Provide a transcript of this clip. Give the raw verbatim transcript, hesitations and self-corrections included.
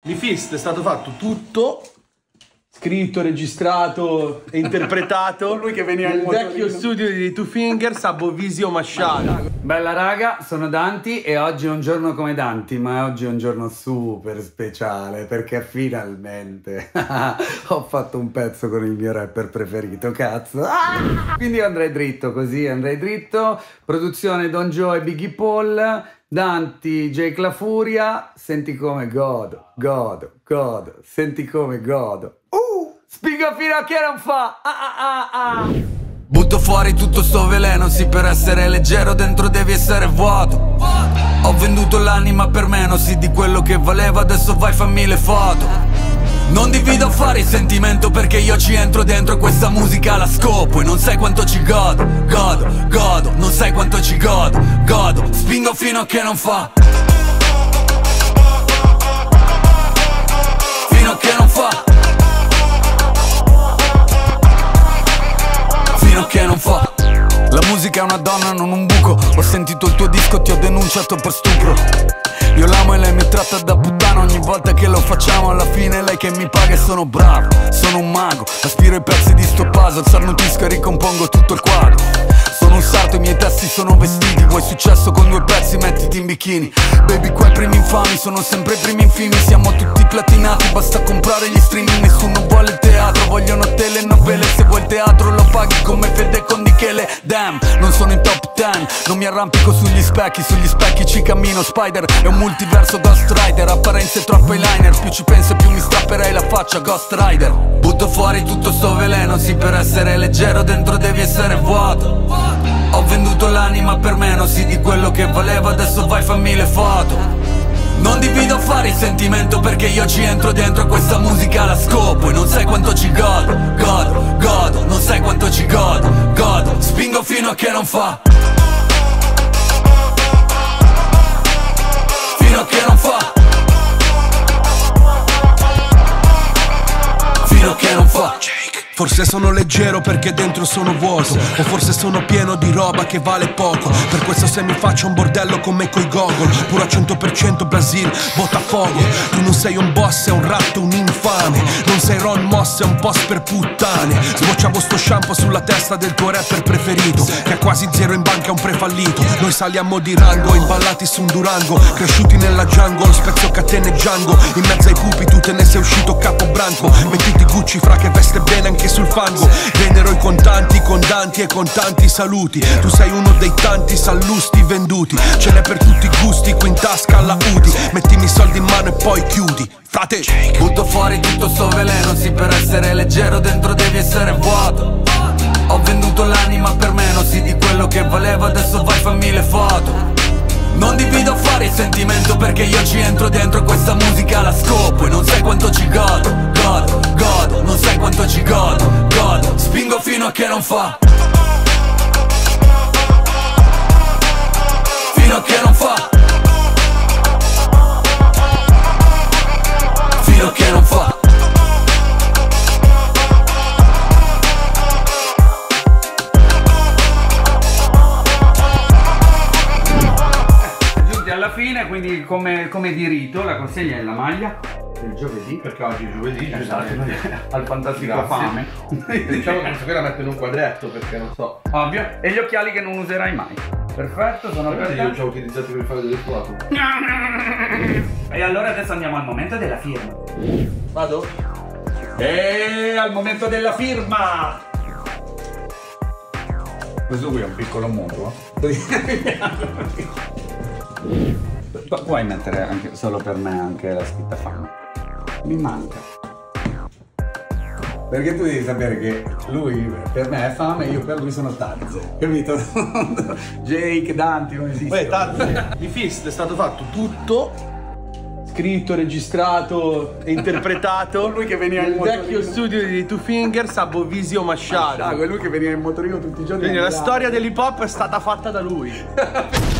Di Fist è stato fatto tutto, scritto, registrato e interpretato Lui che veniva nel in vecchio motorino. studio di Two Fingers a Bovisio Masciara. Bella raga, sono Danti e oggi è un giorno come Danti, ma oggi è un giorno super speciale perché finalmente ho fatto un pezzo con il mio rapper preferito, cazzo. Ah! Quindi andrei dritto così, andrei dritto. Produzione Don Joe e Biggie Paul, Danti, Jake La Furia, senti come godo, godo, godo, senti come godo. Uh! Spiega fino a che non fa! Ah ah ah ah! Butto fuori tutto sto veleno, sì, per essere leggero dentro devi essere vuoto. Ho venduto l'anima per meno, sì, di quello che valeva, adesso vai fammi le foto. Non divido affari e sentimento perché io ci entro dentro, questa musica la scopo e non sai quanto ci godo, godo, godo, non sai quanto ci godo, godo, spingo fino a che non fa. Fino a che non fa. Che non fa. La musica è una donna, non un buco. Ho sentito il tuo disco, ti ho denunciato per stupro. Io l'amo e lei mi tratta da puttana. Ogni volta che lo facciamo alla fine è lei che mi paga e sono bravo, sono un mago. Aspiro i pezzi di sto puzzle, starnutisco e ricompongo tutto il quadro. Sono un sarto, i miei testi sono vestiti. Vuoi successo con due pezzi, mettiti in bikini. Baby, qua i primi infami sono sempre i primi infimi. Siamo tutti platinati, basta comprare gli streaming. Nessuno vuole il teatro, vogliono telenovele. Se vuoi il teatro lo paghi come Fede con Michele. Damn, non sono in top ten, non mi arrampico sugli specchi. Sugli specchi ci cammino, Spider è un multiverso Ghost Rider. Apparenze troppo eyeliner, più ci penso più mi strapperei la faccia Ghost Rider. Butto fuori tutto sto veleno, sì, per essere leggero dentro devi essere vuoto. Ho venduto l'anima per meno, sì, di quello che valeva, adesso vai fammi le foto. Non divido affari e sentimento perché io ci entro dentro, questa musica la scopo e non sai quanto ci godo, godo, godo, non sai quanto ci godo, godo, spingo fino a che non fa. Fino a che non fa. Fino a che non fa. Forse sono leggero perché dentro sono vuoto, o forse sono pieno di roba che vale poco. Per questo se mi faccio un bordello con me coi gogol, puro a cento per cento Brasil, Botafogo. Tu non sei un boss, sei un ratto, un infame. Non sei Ron Moss, è un post per puttane. Sbocciavo sto shampoo sulla testa del tuo rapper preferito, che ha quasi zero in banca, un prefallito. Noi saliamo di rango, imballati su un Durango, cresciuti nella jungle, spezzo catene Django. In mezzo ai pupi tu te ne sei uscito capobranco. Mettiti Gucci fra che veste bene anche sul fango. Venero i contanti, condanti e contanti saluti. Tu sei uno dei tanti sallusti venduti. Ce n'è per tutti i gusti, qui in tasca alla Udi. Mettimi i soldi in mano e poi chiudi, frate. Butto fuori tutto sto veleno, sì, per essere leggero dentro devi essere vuoto. Ho venduto l'anima per meno, sì, di quello che valeva, adesso vai fammi le foto. Non divido affari e sentimento perché io ci entro dentro, questa musica la scopo e non sai quanto ci godo, godo, godo, non sai quanto ci godo, godo, spingo fino a che non fa. Fino a che non fa. Fino a che non fa. Alla fine, quindi come, come di rito, la consegna è la maglia del giovedì, Perché oggi è giovedì, esatto, al fantastico Grazie. Fame. Diciamo che questa qui la metto in un quadretto perché non so. Ovvio. E gli occhiali che non userai mai. Perfetto, sono per Magari io ci te. ho utilizzati per fare delle foto. E allora adesso andiamo al momento della firma. Vado? E al momento della firma. Questo qui è un piccolo muro. Pu- Puoi mettere anche solo per me anche la scritta Fame. Mi manca. Perché tu devi sapere che lui per me è Fame e io per lui sono Tazze. Capito? Jake, Danti non esiste. Uè, Tazze. Di Fist è stato fatto tutto, scritto, registrato e interpretato Lui che veniva in nel motorino. vecchio studio di Two Fingers a Bovisio Masciara. Ah, lui che veniva in motorino tutti i giorni. Quindi la a Milano. storia dell'hip hop è stata fatta da lui.